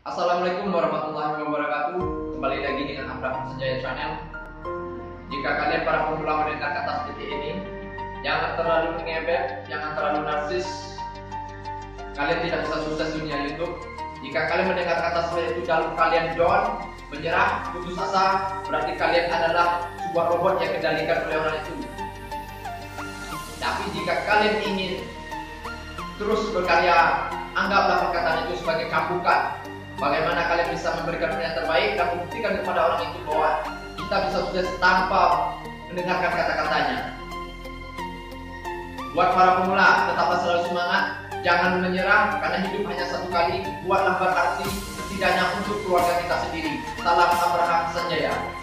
Assalamualaikum warahmatullahi wabarakatuh. Kembali lagi dengan Abraham Sanjaya Channel. Jika kalian para pemula mendengar kata seperti ini, jangan terlalu mengebet, jangan terlalu narsis. Kalian tidak bisa sukses dunia YouTube. Jika kalian mendengar kata seperti itu lalu kalian down, menyerah, putus asa, berarti kalian adalah sebuah robot yang dikendalikan oleh orang itu. Tapi jika kalian ingin terus berkarya, anggaplah perkataan itu sebagai cambukan. Bagaimana kalian bisa memberikan yang terbaik dan membuktikan kepada orang itu bahwa kita bisa sukses tanpa mendengarkan kata-katanya. Buat para pemula, tetaplah selalu semangat, jangan menyerah karena hidup hanya satu kali. Buatlah berarti setidaknya untuk keluarga kita sendiri. Salam Abraham Sanjaya.